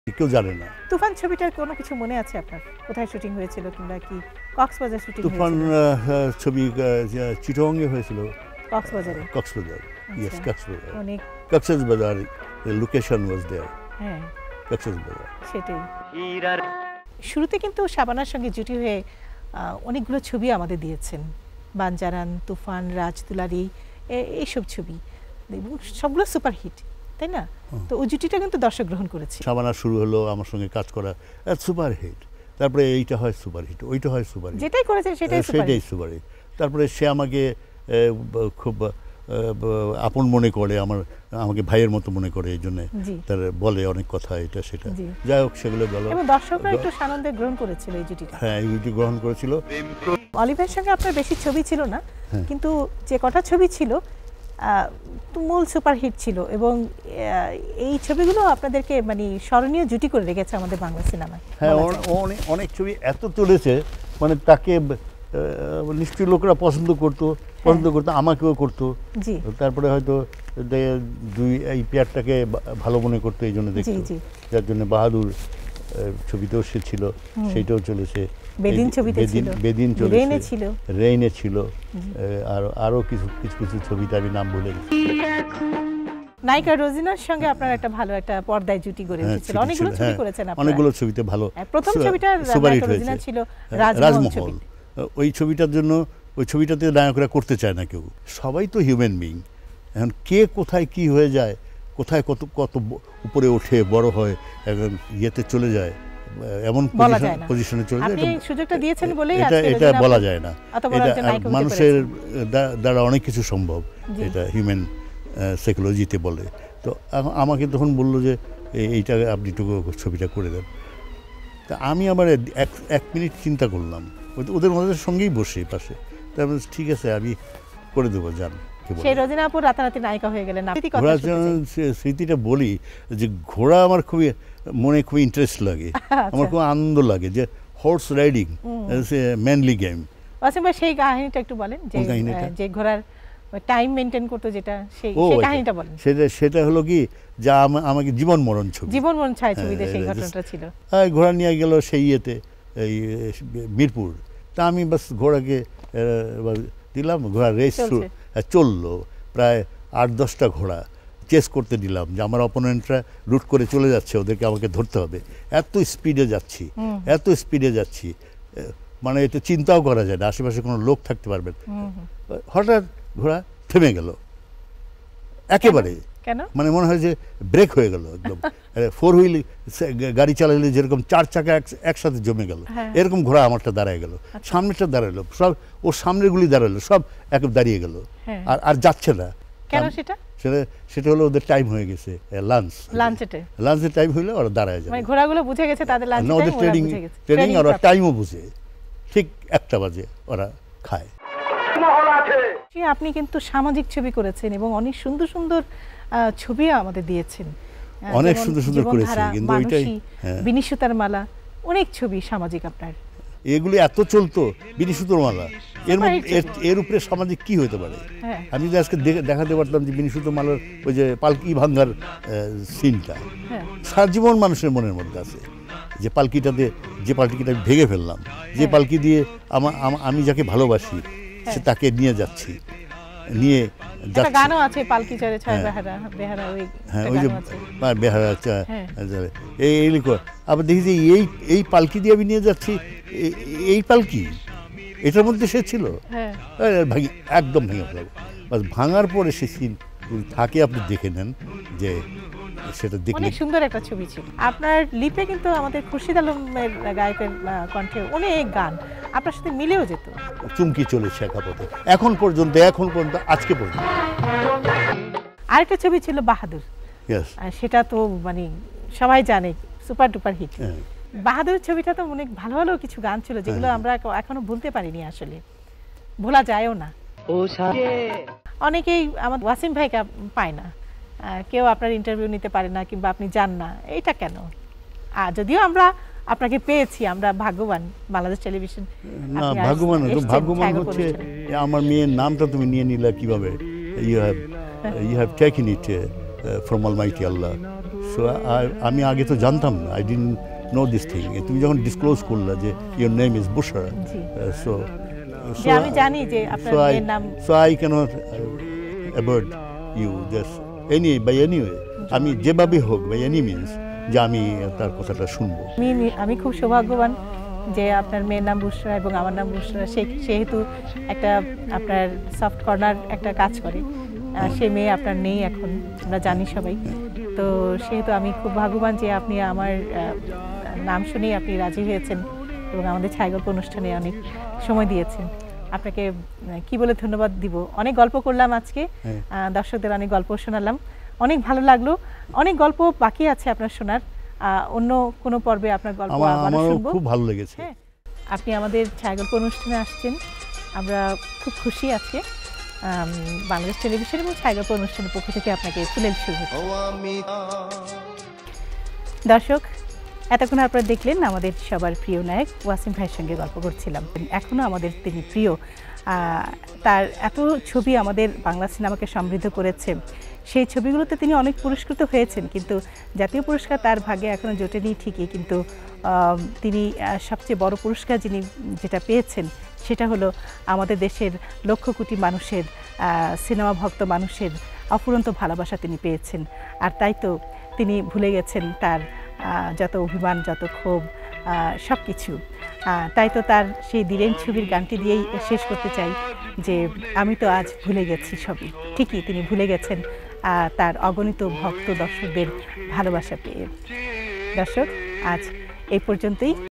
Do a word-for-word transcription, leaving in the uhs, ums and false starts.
কেউ জানে না। তুফান ছবিটার কোনো কিছু মনে আছে আপনার? কোথায় শুটিং হয়েছিল কিংবা কি কক্সবাজার শুটিং হয়েছিল? তুফান ছবি চিটাগংয়ে হয়েছিল। কক্সবাজারে? কক্সবাজার, ইয়েস, কক্সবাজার। অনেক কক্সবাজার লোকেশন ওয়াজ দেয়ার। হ্যাঁ, কক্সবাজার। সেটাই। শুরুতে কিন্তু শাবানার সঙ্গে জুটি হয়ে অনেকগুলো ছবি আমাদের দিয়েছেন, বানজারান, তুফান, রাজদুলারি, এইসব ছবি, সবগুলো সুপারহিট, তাই না? তো ওই জুটিটা কিন্তু দর্শক গ্রহণ করেছে। শাবানা শুরু হলো আমার সঙ্গে কাজ করা, সুপারহিট। তারপরে এইটা হয় সুপারহিট, ওইটা হয় সুপারহিট, যেটাই করেছেন সেটাই সেটাই সুপারহিট। তারপরে সে আমাকে খুব আপন মনে করে, আমার আমাকে ভাইয়ের মতো মনে করে, এই জন্য তার বলে অনেক কথা, এটা সেটা, যাই হোক সেগুলো বলো। এবং দর্শকরা একটু সানন্দে গ্রহণ করেছিল এই জুটিটা। হ্যাঁ, এই জুটি গ্রহণ করেছিল। অলিভের সঙ্গে আপনার বেশি ছবি ছিল না, কিন্তু যে কটা ছবি ছিল তুমুল সুপারহিট ছিল, এবং এই ছবিগুলো আপনাদেরকে মানে স্মরণীয় জুটি করে রেখেছে আমাদের বাংলা সিনেমায়। হ্যাঁ, অনেক অনেক ছবি এত চলেছে, মানে তাকে নিশ্চয়ই লোকরা পছন্দ করতো, পছন্দ করতো, আমাকেও করতো। তারপরে হয়তো দুই এই পেয়ারটাকে ভালো মনে করতো, এই জন্য দেখতো, যার জন্য বাহাদুর ছবিতেও সে ছিল, সেইটাও চলেছে, বেদিন ছবিতে ছিল, বেদিন চলেছে, রেইনে ছিল, রেইনে ছিল, আর আরো কিছু কিছু কিছু ছবিতে আমি নাম ভুলে গেছি। নায়িকা রোজিনার সঙ্গে আপনার একটা ভালো একটা পর্দায় জুটি গড়ে উঠেছিল, অনেকগুলো ছবি করেছেন আপনারা। অনেকগুলো ছবিতে ভালো। প্রথম ছবিটা নায়িকা রোজিনা ছিল রাজমহল। ওই ছবিটার জন্য, ওই ছবিটাতে নায়করা করতে চায় না কেউ, সবাই তো হিউম্যান বিং। এখন কে কোথায় কি হয়ে যায়, কোথায় কত কত উপরে ওঠে, বড় হয়, এখন ইয়েতে চলে যায়, এমন পজিশনে চলে যায়, সুযোগটা দিয়েছেন বলেই এটা এটা বলা যায় না। এটা মানুষের দ্বারা অনেক কিছু সম্ভব, এটা হিউম্যান সাইকোলজিতে বলে। তো আমাকে তখন বললো যে এইটা আপনি একটু ছবিটা করে দেন। তা আমি আবার এক এক মিনিট চিন্তা করলাম, ওদের মধ্যে সঙ্গেই বসে পাশে, তারপরে ঠিক আছে আমি করে দেবো, যান। সেই রোজিনা আপু রাতারাতি নায়িকা হয়ে গেলেন। ঘোড়া স্মৃতিটা বলি যে ঘোড়া আমার খুবই মনে খুবই ইন্টারেস্ট লাগে, আমার খুব আনন্দ লাগে, যে horse riding manly game. Wasim ভাই, সেই কাহিনীটা একটু বলেন, যে ঘোড়ার টাইম মেইনটেইন করতে, যেটা সেই কাহিনীটা বলেন। সেটা সেটা হলো কি, যা আমাকে জীবন মরণ ছবি, জীবন মরণ ছায়াছবিতে সেই ঘটনাটা ছিল। হ্যাঁ, ঘোড়া নিয়ে গেল সেই ইয়েতে, এই মিরপুর। তা আমি বাস ঘোড়াকে দিলাম, ঘোড়া রেস চললো, প্রায় আট দশটা ঘোড়া চেস করতে দিলাম, যে আমার অপোনেন্টরা রুট করে চলে যাচ্ছে, ওদেরকে আমাকে ধরতে হবে। এত স্পিডে যাচ্ছি, এত স্পিডে যাচ্ছি, মানে এটা চিন্তাও করা যায় না, আশেপাশে কোনো লোক থাকতে পারবে না। হঠাৎ ঘোড়া থেমে গেল একেবারে, মানে মনে হয় যে ব্রেক হয়ে গেল একদম। ফোর হুইল গাড়ি চালালে যেরকম চার চাকা একসাথে জমে গেল, এরকম ঘোড়া আমারটা দাঁড়ায় গেল, সামনেরটা দাঁড়ালো, সব ওর সামনেগুলি দাঁড়ালো, সব এক দাঁড়িয়ে গেল, আর আর যাচ্ছে না। সেটা সেটা হলো ওদের টাইম হয়ে গেছে, লাঞ্চ, লাঞ্চের টাইম হইলে ওরা দাঁড়ায় যাবে। ঘোড়াগুলো বুঝে গেছে তাদের লাঞ্চ টাইম, ওদের ট্রেনিং ট্রেনিং আর টাইমও বুঝে, ঠিক একটা বাজে ওরা খায়। আপনি কিন্তু সামাজিক ছবি করেছেন এবং অনেক সুন্দর সুন্দর ছবি আমাদের দিয়েছেন, অনেক সুন্দর সুন্দর করেছেন, কিন্তু ওইটাই বিনিশুতার মালা, অনেক ছবি সামাজিক আপনার। এগুলি এত চলতো, বিনিশুতার মালা, এর মধ্যে এর উপরে সামাজিক কি হতে পারে? আমি যদি আজকে দেখাতে পারতাম যে বিনিশুতার মালার ওই যে পালকি ভাঙ্গার সিনটা সারা জীবন মানুষের মনের মধ্যে আছে, যে পালকিটাতে, যে পালকিটা ভেঙে ফেললাম, যে পালকি দিয়ে আমার আমি যাকে ভালোবাসি সে তাকে নিয়ে যাচ্ছি, নিয়ে একটা গানও আছে, পালকি চড়ে ছয় বেহারা, বেহারা ওই হ্যাঁ, ওই যে বেহারা এই এই লিখো। আবার দেখি যে এই এই পালকি দিয়ে আমি নিয়ে যাচ্ছি, এই পালকি এটার মধ্যে সে ছিল, ভাঙি একদম ভেঙে ফেলাম। বাস ভাঙার পরে সে সিন থাকে, আপনি দেখে নেন যে সেটা দেখলে অনেক সুন্দর একটা ছবি ছিল। আপনার লিপে কিন্তু আমাদের খুরশিদ আলমের গায়কের কণ্ঠে অনেক গান আপনার সাথে মিলেও যেত। চুমকি চলেছে একাপথে এখন পর্যন্ত, এখন পর্যন্ত, আজকে পর্যন্ত। আরেকটা ছবি ছিল বাহাদুর, সেটা তো মানে সবাই জানে, সুপার ডুপার হিট। বাহাদুর ছবিটা তো অনেক ভালো ভালো কিছু গান ছিল, যেগুলো আমরা এখনো ভুলতে পারিনি, আসলে ভোলা যায়ও না। অনেকেই আমাদের ওয়াসিম ভাইকে পায় না, কেউ আপনার ইন্টারভিউ নিতে পারে না, কিংবা আপনি যান না, এটা কেন? আর যদিও আমরা আপনাকে পেয়েছি, আমরা ভাগ্যবান, বাংলাদেশ টেলিভিশন। না, ভাগ্যবান ভাগ্যবান হচ্ছে আমার মেয়ের নামটা তুমি নিয়ে নিলে কিভাবে? You have you have taken it from almighty Allah, so আমি আগে তো জানতাম না, I didn't know this thing. তুমি যখন ডিসক্লোজ করলা যে your name is Bushra, so যে আমি জানি যে আপনার মেয়ের নাম, so I can't avoid you just any by any way, আমি যেভাবে হোক বাই এনি মিনস যে আমি তার কথাটা শুনবো। আমি আমি খুব সৌভাগ্যবান যে আপনার মেয়ের নাম বুশরা এবং আমার নাম বুশরা, সেহেতু একটা আপনার সফট কর্নার একটা কাজ করে। সে মেয়ে আপনার নেই এখন, আমরা জানি সবাই। তো সেহেতু আমি খুব ভাগ্যবান যে আপনি আমার নাম শুনেই আপনি রাজি হয়েছেন এবং আমাদের ছায়াগল্প অনুষ্ঠানে অনেক সময় দিয়েছেন। আপনাকে কি বলে ধন্যবাদ দিব। অনেক গল্প করলাম আজকে, দর্শকদের অনেক গল্প শোনালাম, অনেক ভালো লাগলো। অনেক গল্প বাকি আছে আপনার শোনার, অন্য কোনো পর্বে আপনার গল্প আবার শুনবো। খুব ভালো লেগেছে। হ্যাঁ, আপনি আমাদের ছায়াগল্প অনুষ্ঠানে আসছেন, আমরা খুব খুশি আছি। বাংলাদেশ টেলিভিশন এবং ছায়াগল্প অনুষ্ঠানের পক্ষ থেকে আপনাকে ফুলেল শুভেচ্ছা। দর্শক, এতক্ষণ আপনারা দেখলেন আমাদের সবার প্রিয় নায়ক ওয়াসিম ভাইয়ের সঙ্গে গল্প করছিলাম। এখনও আমাদের তিনি প্রিয়, তার এত ছবি আমাদের বাংলা সিনেমাকে সমৃদ্ধ করেছে। সেই ছবিগুলোতে তিনি অনেক পুরস্কৃত হয়েছেন, কিন্তু জাতীয় পুরস্কার তার ভাগ্যে এখনও জোটেনি ঠিকই, কিন্তু তিনি সবচেয়ে বড় পুরস্কার যিনি যেটা পেয়েছেন সেটা হলো আমাদের দেশের লক্ষ কোটি মানুষের, সিনেমা ভক্ত মানুষের অফুরন্ত ভালোবাসা তিনি পেয়েছেন। আর তাই তো তিনি ভুলে গেছেন তার যত অভিমান, যত ক্ষোভ, সব কিছু। তাই তো তার সেই দিলেন ছবির গানটি দিয়েই শেষ করতে চাই যে আমি তো আজ ভুলে গেছি সবই। ঠিকই তিনি ভুলে গেছেন তার অগণিত ভক্ত দর্শকদের ভালোবাসা পেয়ে। দর্শক, আজ এই পর্যন্তই।